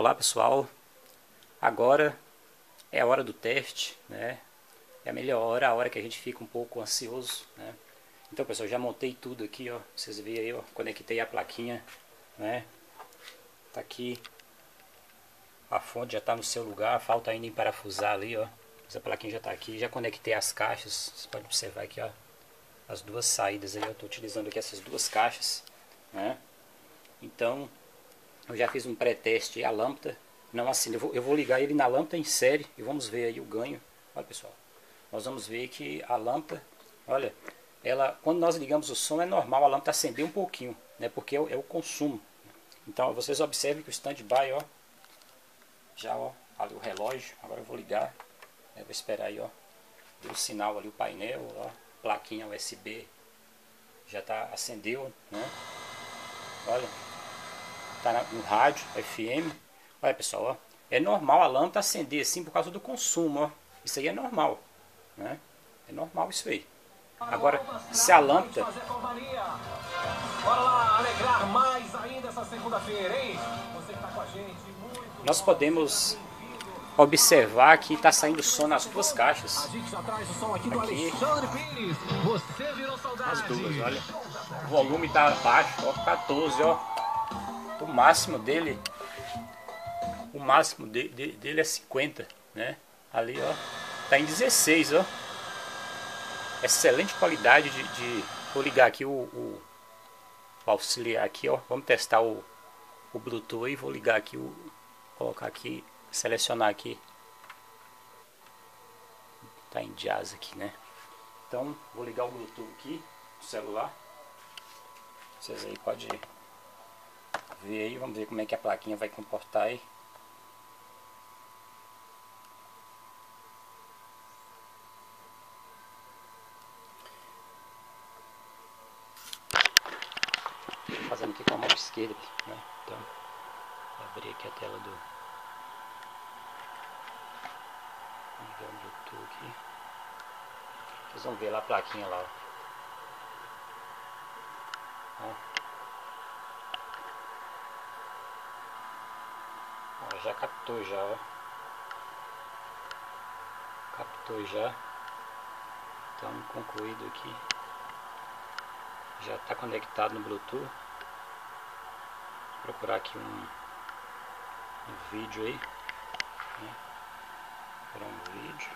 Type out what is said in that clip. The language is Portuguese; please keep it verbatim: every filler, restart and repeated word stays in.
Olá pessoal, agora é a hora do teste, né? É a melhor hora, a hora que a gente fica um pouco ansioso, né? Então pessoal, já montei tudo aqui, ó. Vocês viram aí, ó, conectei a plaquinha, né? Tá aqui, a fonte já tá no seu lugar, falta ainda emparafusar ali, ó. Essa plaquinha já tá aqui, já conectei as caixas, você pode observar aqui, ó, as duas saídas aí. Eu tô utilizando aqui essas duas caixas, né? Então eu já fiz um pré-teste a lâmpada. Não assim, eu vou, eu vou ligar ele na lâmpada em série e vamos ver aí o ganho. Olha pessoal, nós vamos ver que a lâmpada, olha, ela, quando nós ligamos o som é normal a lâmpada acender um pouquinho, né? Porque é o, é o consumo. Então vocês observem que o stand-by, ó, já ó, ali o relógio. Agora eu vou ligar, né? Vou esperar aí, ó, deu o sinal ali o painel, ó, plaquinha U S B já tá, acendeu, né? Olha, tá no rádio F M. Olha pessoal, ó, é normal a lâmpada acender assim por causa do consumo, ó. Isso aí é normal, né? É normal isso aí. Agora, se a lâmpada... Bora lá alegrar mais ainda essa segunda-feira, hein? Você que tá com a gente, muito Nós podemos observar que está saindo som nas duas caixas. A gente já traz o som aqui do Aqui, Alexandre Pires. Você virou saudade. as duas, olha. O volume tá baixo, ó, quatorze, ó. O máximo dele, o máximo de, de, dele é cinquenta, né? Ali, ó, tá em dezesseis, ó. Excelente qualidade de, de... Vou ligar aqui o, o, o auxiliar aqui, ó. Vamos testar o, o Bluetooth e vou ligar aqui o... Colocar aqui, selecionar aqui. Tá em jazz aqui, né? Então, vou ligar o Bluetooth aqui no celular. Vocês aí podem ver aí, vamos ver como é que a plaquinha vai comportar aí. Fazendo aqui com a mão esquerda, né? Então, vou abrir aqui a tela do... Vamos ligar o Bluetooth aqui. Vocês vão ver lá a plaquinha lá, ó. Ó, já captou já, ó. Captou já. Então, concluído aqui. Já está conectado no Bluetooth. Vou procurar aqui um, um vídeo aí, né? Para um vídeo.